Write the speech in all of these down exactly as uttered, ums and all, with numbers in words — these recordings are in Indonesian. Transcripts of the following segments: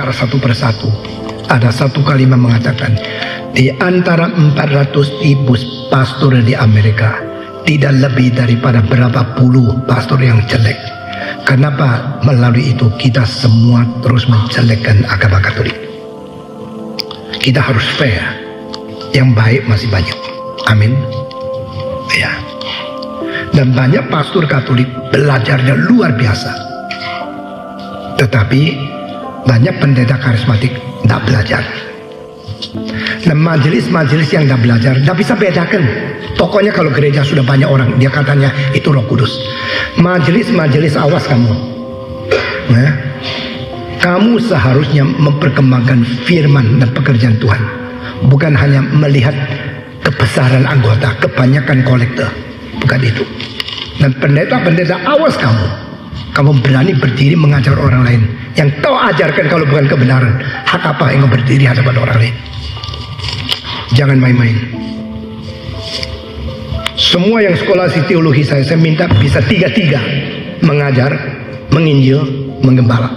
secara satu persatu. Ada satu kalimat mengatakan, di antara empat ratus ribu pastor di Amerika, tidak lebih daripada berapa puluh pastor yang jelek. Kenapa? Melalui itu kita semua terus menjelekkan agama Katolik. Kita harus fair. Yang baik masih banyak. Amin. Ya. Dan banyak pastor Katolik belajarnya luar biasa. Tetapi banyak pendeta karismatik tidak belajar. Dan majelis-majelis yang tidak belajar tidak bisa bedakan. Pokoknya kalau gereja sudah banyak orang, dia katanya itu Roh Kudus. Majelis-majelis, awas kamu. Nah, kamu seharusnya memperkembangkan firman dan pekerjaan Tuhan, bukan hanya melihat kebesaran anggota, kebanyakan kolektor. Bukan itu. Dan pendeta-pendeta, awas kamu. Kamu berani berdiri mengajar orang lain yang kau ajarkan kalau bukan kebenaran. Hak apa yang kau berdiri hadapan orang lain? Jangan main-main. Semua yang sekolah teologi saya, saya minta bisa tiga-tiga. Mengajar, menginjil, menggembala.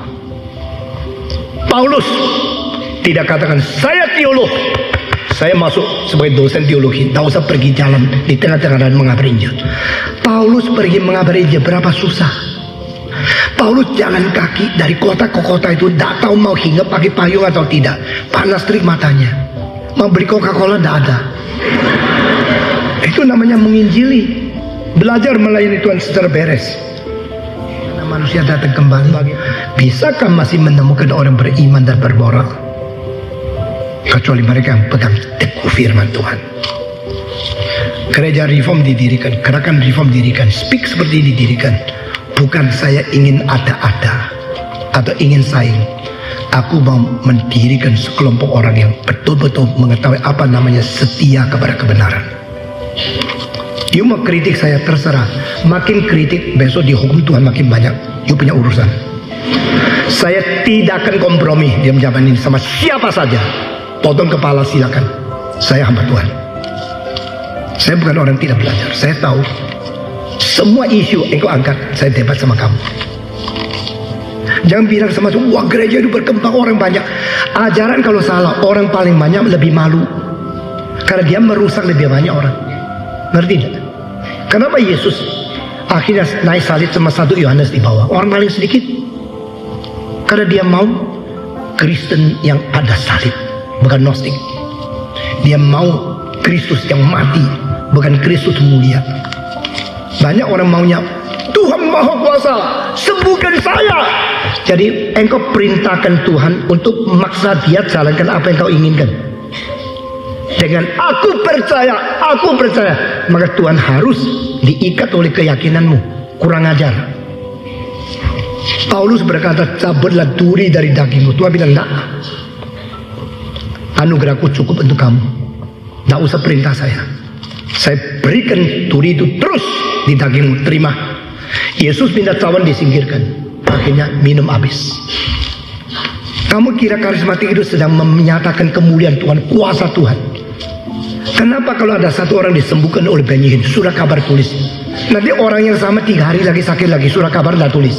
Paulus tidak katakan, saya teolog, saya masuk sebagai dosen teologi, tidak usah pergi jalan di tengah-tengah dan mengabar Injil. Paulus pergi mengabar Injil, berapa susah. Paulus jalan kaki dari kota ke kota itu, tidak tahu mau hinggap pakai payung atau tidak. Panas terik matanya. Mau beli Coca-Cola tidak ada. Itu namanya menginjili. Belajar melayani Tuhan secara beres. Karena manusia datang kembali. Bisakah masih menemukan orang beriman dan bermoral? Kecuali mereka yang pegang teguh firman Tuhan. Gereja reform didirikan, gerakan reform didirikan, speak seperti ini didirikan. Bukan saya ingin ada-ada atau ingin saing. Aku mau mendirikan sekelompok orang yang betul-betul mengetahui apa namanya setia kepada kebenaran. You mau kritik saya, terserah. Makin kritik, besok dihukum Tuhan makin banyak. You punya urusan. Saya tidak akan kompromi diam jaman ini sama siapa saja. Potong kepala silakan. Saya hamba Tuhan. Saya bukan orang tidak belajar. Saya tahu semua isu yang kau angkat, saya debat sama kamu. Jangan bilang sama saya, wah gereja itu berkembang, orang banyak. Ajaran kalau salah, orang paling banyak lebih malu. Karena dia merusak lebih banyak orang. Ngerti tidak? Kenapa Yesus akhirnya naik salib sama satu Yohanes di bawah? Orang paling sedikit. Karena dia mau Kristen yang ada salib, bukan Gnostik. Dia mau Kristus yang mati, bukan Kristus mulia. Banyak orang maunya Tuhan Maha Kuasa, sembuhkan saya. Jadi engkau perintahkan Tuhan untuk memaksa dia jalankan apa yang kau inginkan. Dengan aku percaya, aku percaya, maka Tuhan harus diikat oleh keyakinanmu. Kurang ajar. Paulus berkata, cabutlah duri dari dagingmu. Tuhan bilang, enggak. Anugerahku cukup untuk kamu. Tidak usah perintah saya. Saya berikan duri itu terus di dagingmu, terima. Yesus minta cawan disingkirkan, akhirnya minum habis. Kamu kira karismatik itu sedang menyatakan kemuliaan Tuhan, kuasa Tuhan? Kenapa kalau ada satu orang disembuhkan oleh Benyamin, surat kabar tulis? Nanti orang yang sama tiga hari lagi sakit lagi, surat kabar tidak tulis.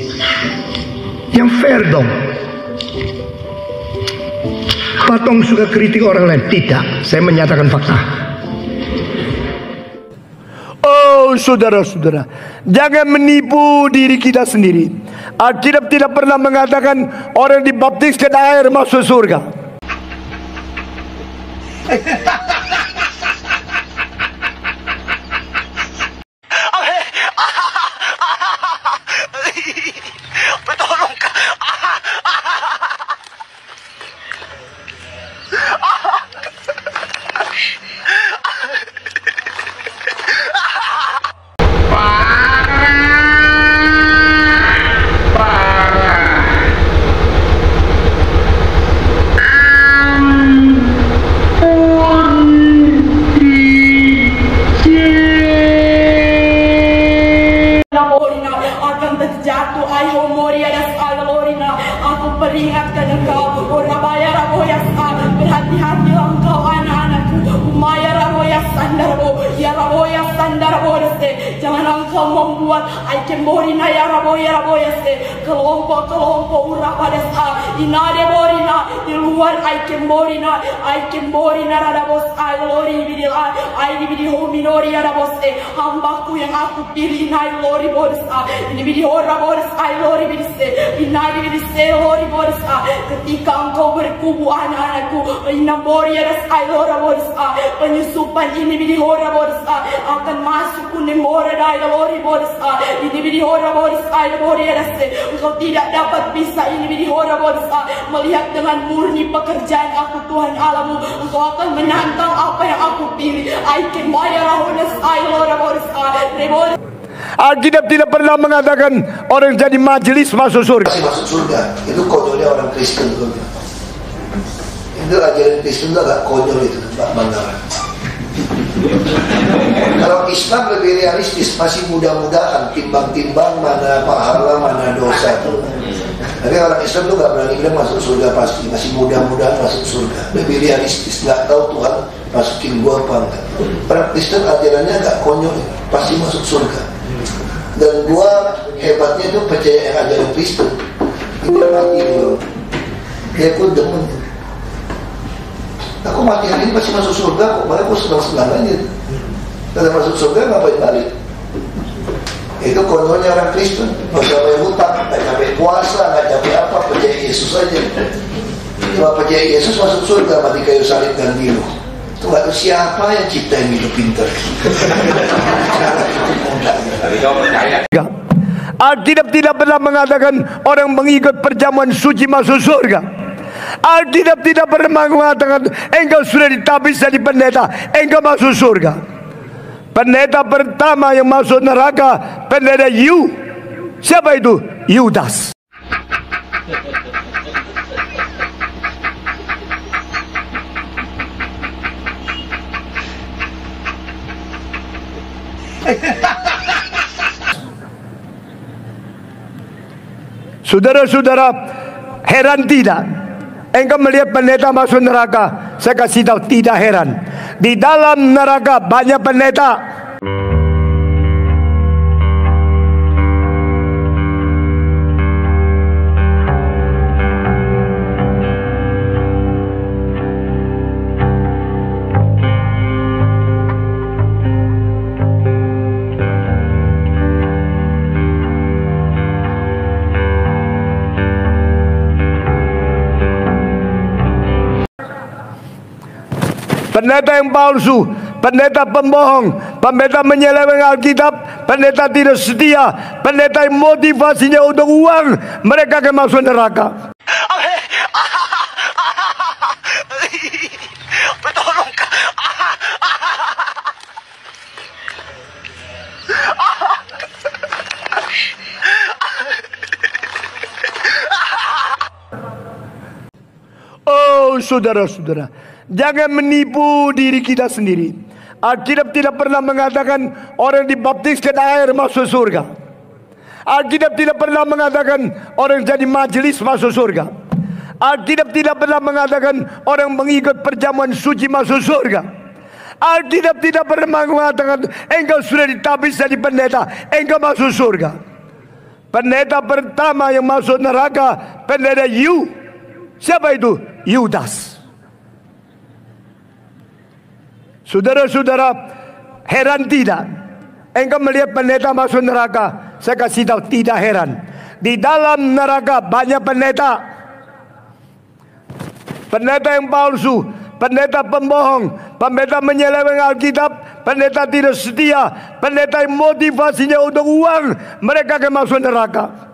Yang fair dong. Patong suka kritik orang lain, tidak. Saya menyatakan fakta. Oh saudara-saudara, jangan menipu diri kita sendiri. Alkitab tidak pernah mengatakan orang dibaptiskan air masuk surga. Jangan engkau keluar ai kemborina ya raboya raboya se kelompok kelompok ura pada sa inade borina di luar ai kemborina ai kemborina rada bos ai lori bidila ai di hominori rada bos e hambaku yang aku pilih nai lori borsa ini bidi ora bors ai lori bidise inade bidise lori borsa ketika engkau berkubu anak-anakku inambori ras ai lora borsa penyusupan ini bidi ora borsa akan masuk kuning ora dai lori borsa ini bidi ora borsa ai lori ras engkau tidak dapat bisa ini bidi ora borsa melihat dengan murni pekerjaan aku Tuhan Allahmu engkau akan menantang apa yang aku pilih ai kembaya lahunas ai lora borsa rebor. Alkitab tidak pernah mengatakan orang jadi majelis masuk surga. Masih masuk surga. Itu konyolnya orang Kristen. Itu ajaran Kristen itu agak konyol itu, Pak Mandara. Kalau Islam lebih realistis, masih mudah-mudahan timbang-timbang mana pahala, mana dosa tuh. Tapi orang Islam tuh gak berani bilang masuk surga pasti, masih mudah-mudahan masuk surga. Lebih realistis, nggak tahu Tuhan masukin gua apa enggak. Orang Kristen ajarannya agak konyol, pasti masuk surga. Dan gua hebatnya tuh percaya yang ajaran Kristen. Dia mati dulu. Dia pun demen. Aku mati hari ini pasti masuk surga kok. Malah aku senang-senang aja. Kalau masuk surga ngapain balik? Itu konyolnya orang Kristen. Nggak capek hutang, nggak capek puasa, nggak capek apa. Percaya Yesus aja. Cuma percaya Yesus masuk surga, mati kayu salib ganti lu. Itu nggak tahu siapa yang ciptain itu pintar. Tapi kau percaya? Alkitab tidak pernah mengatakan orang mengikut perjamuan suci masuk surga. Alkitab tidak pernah mengatakan engkau sudah ditabis jadi pendeta, engkau masuk surga. Pendeta pertama yang masuk neraka, pendeta Yu. Siapa itu? Yudas. Saudara-saudara, heran tidak engkau melihat pendeta masuk neraka? Saya kasih tahu, tidak heran. Di dalam neraka banyak pendeta. Pendeta yang palsu, pendeta pembohong, pendeta menyeleweng Alkitab, pendeta tidak setia, pendeta yang motivasinya untuk uang, mereka akan masuk neraka. Oh, saudara-saudara, jangan menipu diri kita sendiri. Alkitab tidak pernah mengatakan orang dibaptiskan air masuk surga. Alkitab tidak pernah mengatakan orang jadi majelis masuk surga. Alkitab tidak pernah mengatakan orang mengikut perjamuan suci masuk surga. Alkitab tidak pernah mengatakan engkau sudah ditabis jadi pendeta, engkau masuk surga. Pendeta pertama yang masuk neraka, pendeta Yu. Siapa itu? Yudas. Saudara-saudara, heran tidak engkau melihat pendeta masuk neraka? Saya kasih tahu, tidak heran. Di dalam neraka banyak pendeta. Pendeta yang palsu, pendeta pembohong, pendeta menyeleweng Alkitab, pendeta tidak setia, pendeta yang motivasinya untuk uang, mereka akan masuk neraka.